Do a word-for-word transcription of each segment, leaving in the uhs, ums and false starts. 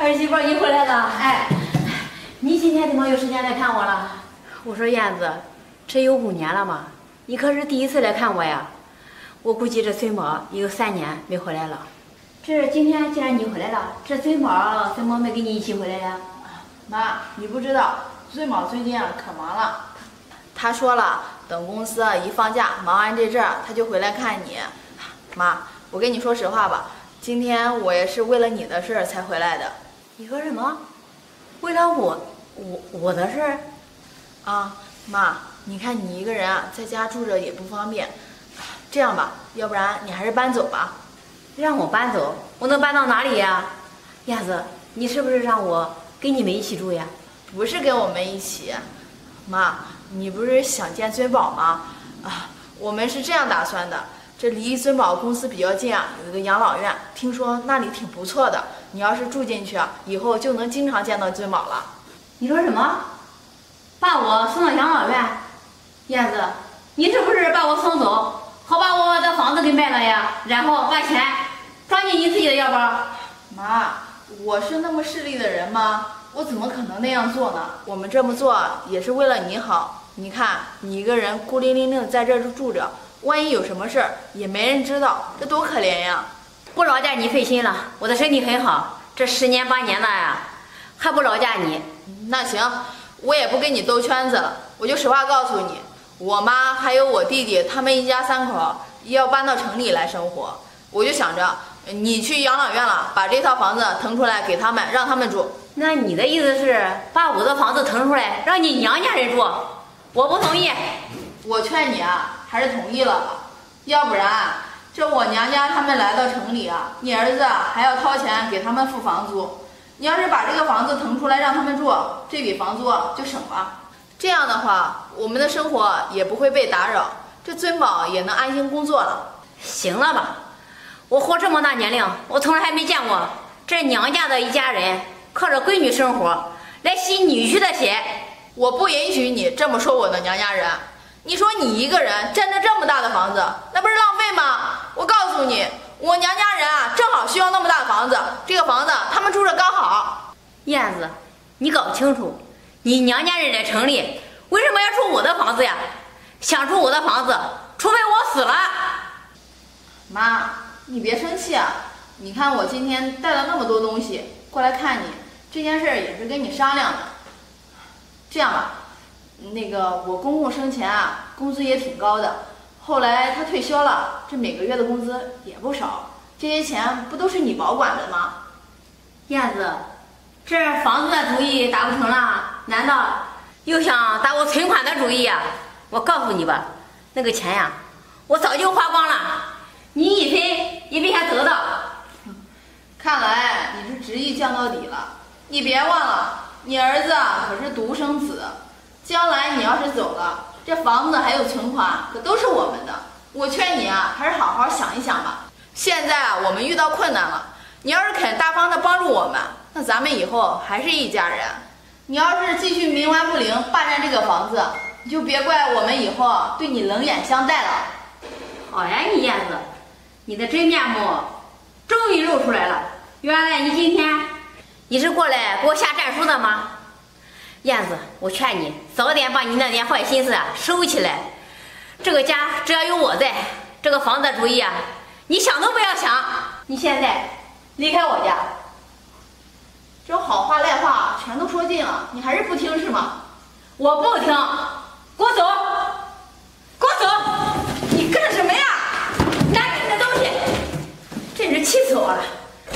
儿媳妇，你回来了。哎，你今天怎么有时间来看我了？我说燕子，这有五年了嘛，你可是第一次来看我呀。我估计这孙宝也有三年没回来了。这今天既然你回来了，这孙宝怎么没跟你一起回来呀？ 妈，你不知道，孙宝最近啊可忙了。他说了，等公司啊一放假，忙完这阵儿，他就回来看你。妈，我跟你说实话吧，今天我也是为了你的事儿才回来的。 你说什么？为了我，我我的事儿？ 啊，妈，你看你一个人啊，在家住着也不方便。这样吧，要不然你还是搬走吧。 让我搬走？我能搬到哪里呀？燕子，你是不是让我跟你们一起住呀？ 不是跟我们一起。妈，你不是想见孙宝吗？啊，我们是这样打算的。这离孙宝公司比较近啊，有一个养老院，听说那里挺不错的。你要是住进去啊，以后就能经常见到孙宝了。 你说什么？把我送到养老院？燕子，你是不是把我送走，好把我的房子给卖了呀？然后把钱装进你自己的腰包？ 妈，我是那么势利的人吗？我怎么可能那样做呢？我们这么做也是为了你好。你看，你一个人孤零零的在这儿住着，万一有什么事儿也没人知道，这多可怜呀！ 不劳驾你费心了，我的身体很好，这十年八年了呀，还不劳驾你？ 那行，我也不跟你兜圈子了，我就实话告诉你，我妈还有我弟弟他们一家三口要搬到城里来生活，我就想着你去养老院了，把这套房子腾出来给他们，让他们住。 那你的意思是把我的房子腾出来让你娘家人住？我不同意。 我劝你啊，还是同意了吧，要不然这我娘家他们来到城里啊，你儿子啊还要掏钱给他们付房租。你要是把这个房子腾出来让他们住，这笔房租就省了。这样的话，我们的生活也不会被打扰，这尊宝也能安心工作了。 行了吧，我活这么大年龄，我从来还没见过这娘家的一家人靠着闺女生活来吸女婿的血。 我不允许你这么说我的娘家人。你说你一个人占着这么大的房子，那不是浪费吗？我告诉你，我娘家人啊，正好需要那么大的房子，这个房子他们住着刚好。 燕子，你搞清楚，你娘家人在城里，为什么要住我的房子呀？想住我的房子，除非我死了。 妈，你别生气啊！你看我今天带了那么多东西过来看你，这件事也是跟你商量的。这样吧，那个我公公生前啊，工资也挺高的，后来他退休了，这每个月的工资也不少，这些钱不都是你保管的吗？ 燕子，这房子的主意打不成了，难道又想打我存款的主意呀？我告诉你吧，那个钱呀，我早就花光了，你一分也别想得到。 看来你是执意降到底了。你别忘了，你儿子啊可是独生子，将来你要是走了，这房子还有存款可都是我们的。我劝你啊，还是好好想一想吧。现在啊，我们遇到困难了，你要是肯大方的帮助我们，那咱们以后还是一家人。你要是继续冥顽不灵霸占这个房子，你就别怪我们以后对你冷眼相待了。 好呀，你燕子，你的真面目终于露出来了。原来你今天你是过来给我下战书的吗？燕子，我劝你早点把你那点坏心思啊收起来。这个家只要有我在，这个房子的主意啊，你想都不要想。你现在离开我家。 这种好话赖话全都说尽了，你还是不听是吗？ 我不听，给我走，给我走！你干什么呀？拿着你的东西，真是气死我了！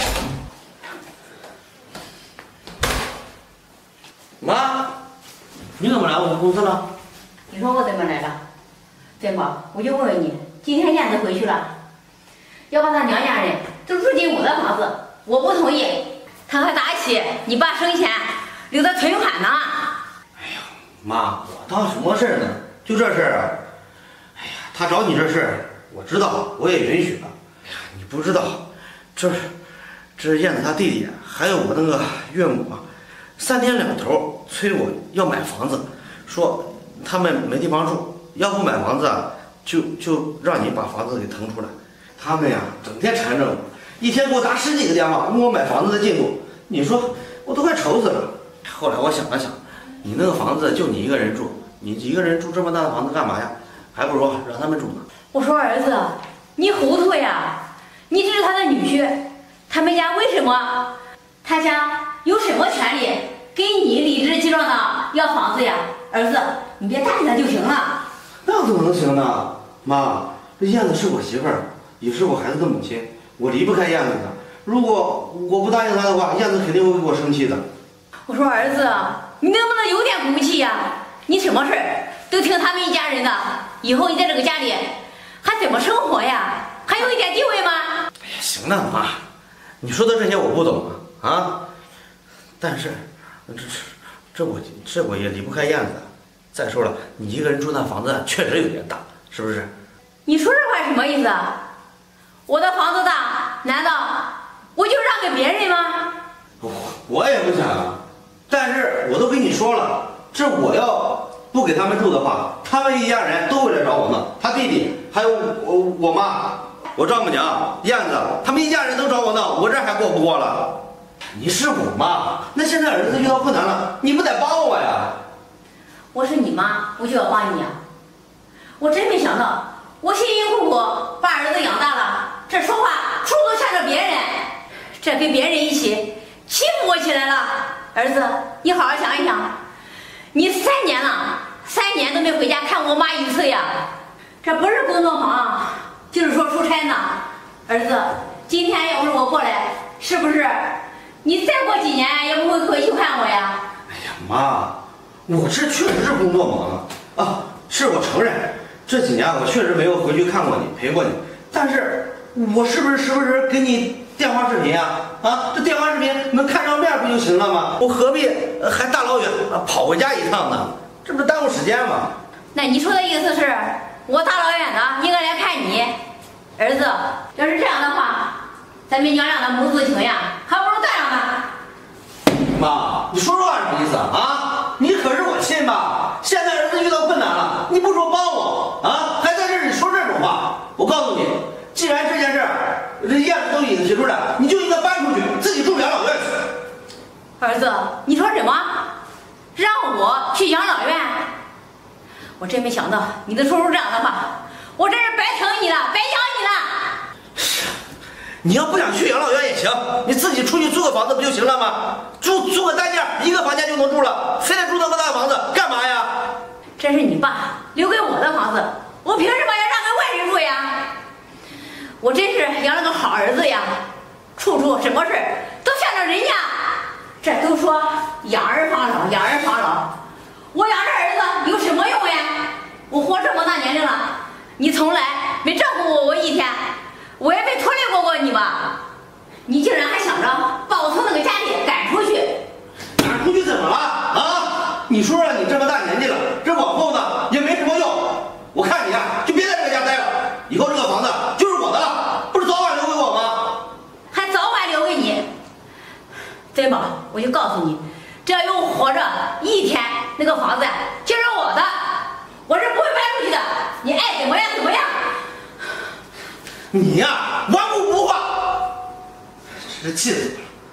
妈，你怎么来我们公司了？ 你说我怎么来了？对吗？我就问问你，今天燕子回去了，要把她娘家人都住进我的房子，我不同意，她还打起你爸生前留的存款呢。 哎呀，妈，我当什么事儿呢？就这事儿啊！哎呀，他找你这事儿，我知道，我也允许了。哎呀，你不知道，这这燕子她弟弟还有我那个岳母啊，三天两头催我要买房子，说他们没地方住，要不买房子啊，就就让你把房子给腾出来。他们呀，整天缠着我，一天给我打十几个电话，问我买房子的进度。你说我都快愁死了。后来我想了想，你那个房子就你一个人住，你一个人住这么大的房子干嘛呀？还不如让他们住呢。 我说儿子，你糊涂呀！你这是他的女婿，他们家为什么？他家有什么权利给你理直气壮的要房子呀？儿子，你别搭理他就行了。 那怎么能行呢？妈，这燕子是我媳妇儿，也是我孩子的母亲，我离不开燕子的。如果我不答应她的话，燕子肯定会给我生气的。 我说儿子，你能不能有点骨气呀？你什么事儿都听他们一家人的，以后你在这个家里还怎么生活呀？还有一点地位吗？ 哎呀，行了，妈，你说的这些我不懂啊，啊，但是这这这我这我也离不开燕子。再说了，你一个人住那房子确实有点大，是不是？ 你说这话什么意思啊？我的房子大，难道我就让给别人吗？ 我我也不想啊，但是我都跟你说了，这我要不给他们住的话，他们一家人都会来找我闹，他弟弟还有我我妈，我丈母娘燕子，他们一家人都找我闹，我这还过不过了？你是我妈，那现在儿子遇到困难了，你不得帮我呀？ 我是你妈，我就要帮你呀！我真没想到，我辛辛苦苦把儿子养大了，这说话处处向着别人，这跟别人一起欺负我起来了。儿子，你好好想一想，你三年了，三年都没回家看我妈一次呀！这不是工作忙，就是说出差呢。儿子，今天要是我过来，是不是你再过几年也不会回去看我呀？ 哎呀，妈，我这确实是工作忙啊，啊，是我承认，这几年我确实没有回去看过你，陪过你，但是我是不是时不时给你电话视频啊？啊，这电话视频能看上面不就行了吗？我何必还大老远跑回家一趟呢？这不是耽误时间吗？ 那你说的意思是我大老远的应该来看你？儿子，要是这样的话，咱们娘俩的母子情呀，还不如淡了呢。 妈，你说这话什么意思啊？你可是我亲妈，现在儿子遇到困难了，你不说帮我啊，还在这里说这种话。我告诉你，既然这件事这燕子都已经提出来，你就应该搬出去，自己住养老院去。 儿子，你说什么？让我去养老院？我真没想到你能说出这样的话，我真是白疼你了，白养你了。 你要不想去养老院也行，你自己出去租个房子不就行了吗？住租个单间，一个房间就能住了，非得住那么大房子干嘛呀？ 这是你爸留给我的房子，我凭什么要让给外人住呀？我真是养了个好儿子呀，处处什么事都向着人家。这都说养儿防老，养儿防老，我养这儿子有什么用呀？我活这么大年龄了，你从来没照顾过我一天，我也没拖累过过你吧？你竟然还想着把我从那个家里赶出去？ 赶出去怎么了啊？你说说，你这么大年纪了，这往后呢也没什么用。我看你呀，就别在这个家待了，以后这个房子就是我的了，不是早晚留给我吗？ 还早晚留给你。珍宝，我就告诉你，只要有我活着一天，那个房子就是我的，我是不会搬出去的。你爱怎么样怎么样。 你呀，顽固不化，真是气死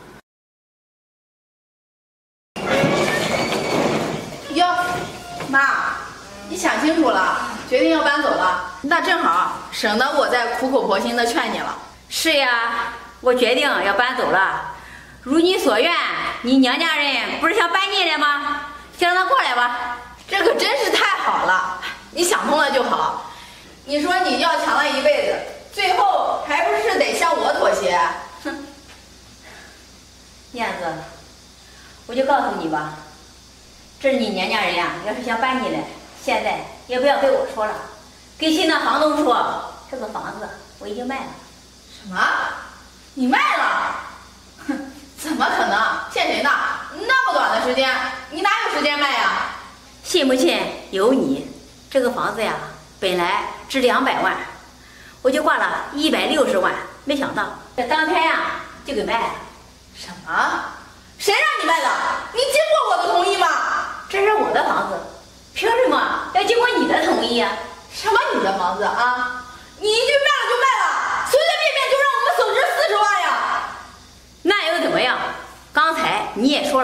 我了。 哟，妈，你想清楚了，决定要搬走了，那正好省得我再苦口婆心的劝你了。 是呀，我决定要搬走了。如你所愿，你娘家人不是想搬进来吗？就让他过来吧。 这可真是太好了，你想通了就好。你说你要强了一辈子，最后还不是得向我妥协？哼！ 燕子，我就告诉你吧，这是你娘家人呀，要是想搬进来，现在也不要跟我说了，跟新的房东说，这个房子我已经卖了。 什么？你卖了？哼！怎么可能？骗谁呢？那么短的时间，你哪有时间卖呀？ 信不信由你。这个房子呀，本来值两百万，我就挂了一百六十万，没想到这当天呀就给卖了。 什么？谁让你卖的？你经过我的同意吗？ 这是我的房子，凭什么要经过你的同意呀？ 什么你的房子啊？你一句卖了就卖了，随随便便就让我们损失四十万呀？ 那又怎么样？刚才你也说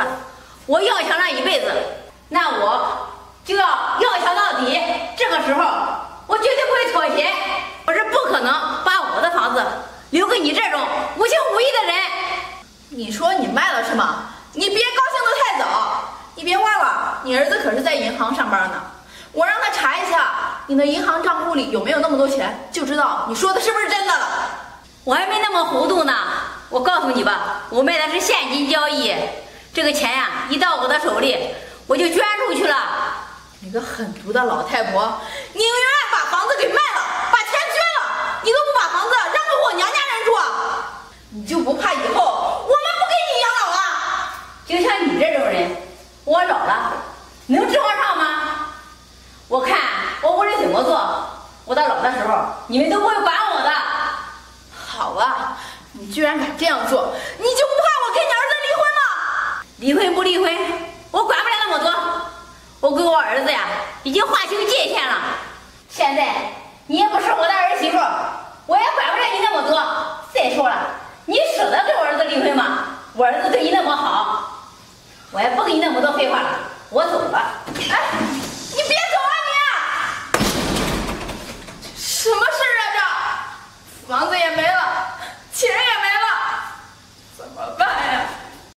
你的银行账户里有没有那么多钱，就知道你说的是不是真的了。 我还没那么糊涂呢。我告诉你吧，我卖的是现金交易，这个钱呀、啊，一到我的手里，我就捐出去了。 你个狠毒的老太婆，宁愿把房子给卖了，把钱捐了，你都不把房子让给我娘家人住啊！你就不怕以后我们不给你养老啊？ 就像你这种人，我老了能指望上吗？我看我无论怎么做，我到老的时候，你们都不会管我的。 好啊，你居然敢这样做，你就不怕我跟你儿子离婚吗？ 离婚不离婚，我管不了那么多。我跟我儿子呀，已经划清界限了。现在你也不是我的儿媳妇，我也管不了你那么多。再说了，你舍得跟我儿子离婚吗？我儿子对你那么好，我也不跟你那么多废话了，我走了。